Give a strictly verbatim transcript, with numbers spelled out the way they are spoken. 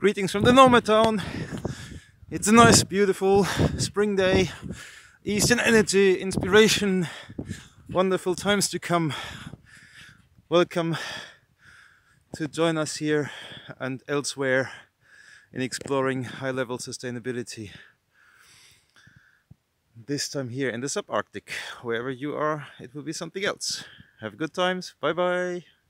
Greetings from the Nomad Town. It's a nice, beautiful spring day. Eastern energy, inspiration, wonderful times to come. Welcome to join us here and elsewhere in exploring high-level sustainability. This time here in the subarctic. Wherever you are, it will be something else. Have good times. Bye bye.